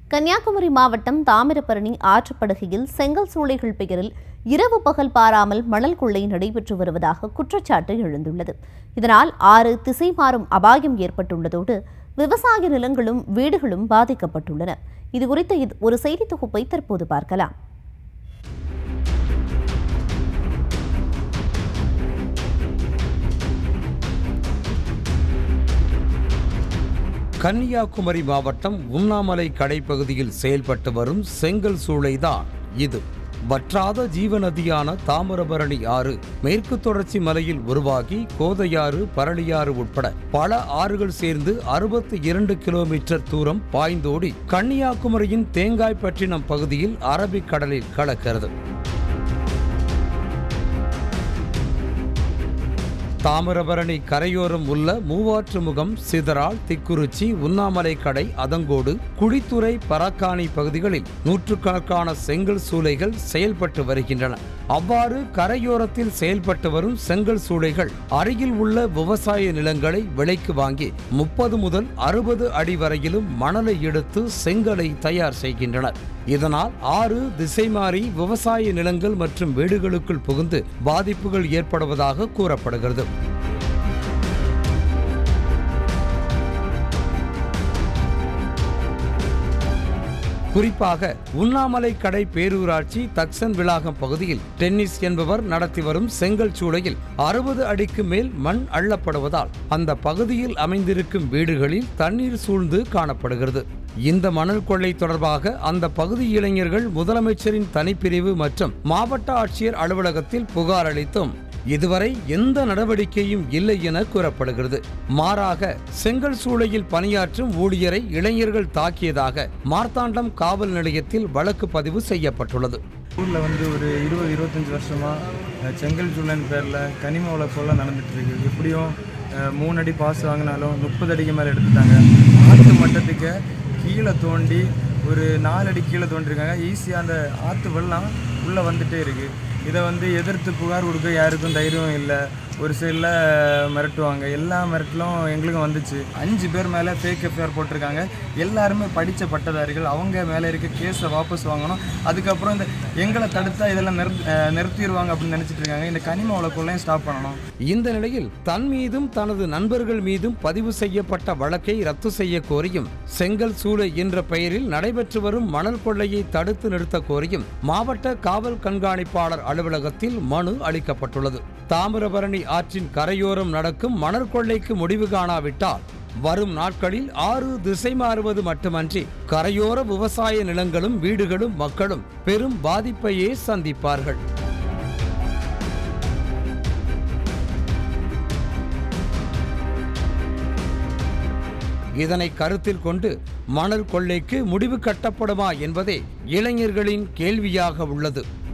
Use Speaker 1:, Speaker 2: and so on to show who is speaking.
Speaker 1: கன்னியாகுமரி மாவட்டம் தாமிரபரணி ஆற்றுப்படுகையில் செங்கல் சூளைகள் பெயரில் இரவு பகல் பாராமல் மணல் கொள்ளை நடைபெற்று வருவதாக குற்றச்சாட்டு எழுந்துள்ளது. இதனால் ஆறு திசை மாறும் அபாயம் ஏற்பட்டுள்ளதோடு விவசாய நிலங்களும் வீடுகளும் பாதிக்கப்பட்டுள்ளன. இதுகுறித்த ஒரு செய்தி தொகுப்பை தற்போது பார்க்கலாம்.
Speaker 2: கன்னியாகுமரி மாவட்டம் உண்ணாமலை கடைப்பகுதியில் செயல்பட்டு வரும் செங்கல் சூளைதான் இது. வற்றாத ஜீவநதியான தாமிரபரணி ஆறு மேற்கு தொடர்ச்சி மலையில் உருவாகி கோதையாறு, பரளியாறு உட்பட பல ஆறுகள் சேர்ந்து 62 கிலோமீட்டர் தூரம் பாய்ந்தோடி கன்னியாகுமரியின் தேங்காய்பட்டினம் பகுதியில் அரபிக்கடலில் கலக்கிறது. தாமிரபரணி கரையோரம் உள்ள மூவாற்றுமுகம், சிதறால், திக்குறிச்சி, உண்ணாமலை கடை, அதங்கோடு, குழித்துறை, பரக்காணி பகுதிகளில் நூற்றுக்கணக்கான செங்கல் சூளைகள் செயல்பட்டு வருகின்றன. அவ்வாறு கரையோரத்தில் செயல்பட்டு வரும் செங்கல் சூளைகள் அருகில் உள்ள விவசாய நிலங்களை விலைக்கு வாங்கி 30 முதல் 60 அடி வரையிலும் மணலை எடுத்து செங்கலை தயார் செய்கின்றனர். இதனால் ஆறு திசை மாறி விவசாய நிலங்கள் மற்றும் வீடுகளுக்குள் புகுந்து பாதிப்புகள் ஏற்படுவதாக கூறப்படுகிறது. குறிப்பாக உண்ணாமலை கடை பேரூராட்சி தக்சன் விளாகம் பகுதியில் டென்னிஸ் என்பவர் நடத்தி வரும் செங்கல் சூளையில் 60 அடிக்கு மேல் மண் அள்ளப்படுவதால் அந்த பகுதியில் அமைந்திருக்கும் வீடுகளில் தண்ணீர் சூழ்ந்து காணப்படுகிறது. இந்த மணல் கொள்ளை தொடர்பாக அந்த பகுதி இளைஞர்கள் முதலமைச்சரின் தனிப்பிரிவு மற்றும் மாவட்ட ஆட்சியர் அலுவலகத்தில் புகார் அளித்தும் இதுவரை எந்த நடவடிக்கையும் இல்லை என கூறப்படுகிறது. மாறாக செங்கல் சூளையில் பணியாற்றும் ஊழியரை இளைஞர்கள் தாக்கியதாக மார்த்தாண்டம் காவல் நிலையத்தில் வழக்கு பதிவு செய்யப்பட்டுள்ளது.
Speaker 3: ஊரில் ஒரு 20-25 வருஷமா செங்கல் சூளைன் பேரில் கனிம வளர்ப்பெல்லாம் நடந்துட்டு இருக்கு. எப்படியும் 3 அடி பாஸ் வாங்கினாலும் 30 அடிக்கு மேலே எடுத்துட்டாங்க. ஆற்று மட்டத்துக்கு கீழே தோண்டி ஒரு 4 அடி கீழே தோண்டிருக்காங்க. ஈஸியாக அந்த ஆற்று வெள்ளம் உள்ளே வந்துட்டே இருக்குது. இதை எதிர்த்து புகார் கொடுக்க யாருக்கும் தைரியம் இல்லை. ஒரு சைடில் மிரட்டுவாங்க. எல்லா மிரட்டலும் எங்களுக்கும் வந்துச்சு. 5 பேர் மேலே ஃபேக் எஃப்ஐஆர் போட்டிருக்காங்க. எல்லாருமே படித்த பட்டதாரிகள். அவங்க மேலே இருக்க கேஸை வாபஸ் வாங்கணும். அதுக்கப்புறம் இந்த எங்களை தடுத்தா இதெல்லாம் நிறுத்திடுவாங்க அப்படின்னு நினச்சிட்டு இருக்காங்க. இந்த கனிம வளர்ப்பெல்லாம் ஸ்டாப் பண்ணணும்.
Speaker 2: இந்த நிலையில் தன் மீதும் தனது நண்பர்கள் மீதும் பதிவு செய்யப்பட்ட வழக்கை ரத்து செய்ய கோரியும் செங்கல் சூளை என்ற பெயரில் நடைபெற்று வரும் மணல் கொள்ளையை தடுத்து நிறுத்த கோரியும் மாவட்ட காவல் கண்காணிப்பாளர் அலுவலகத்தில் மனு அளிக்கப்பட்டுள்ளது. தாமிரபரணி ஆற்றின் கரையோரம் நடக்கும் மணல் கொள்ளைக்கு முடிவு காணாவிட்டால் வரும் நாட்களில் ஆறு திசை மாறுவது மட்டுமன்றி கரையோர விவசாய நிலங்களும் வீடுகளும் மக்களும் பெரும் பாதிப்பையே சந்திப்பார்கள். இதனை கருத்தில் கொண்டு மணல் கொள்ளைக்கு முடிவு கட்டப்படுமா என்பதே இளைஞர்களின் கேள்வியாக உள்ளது.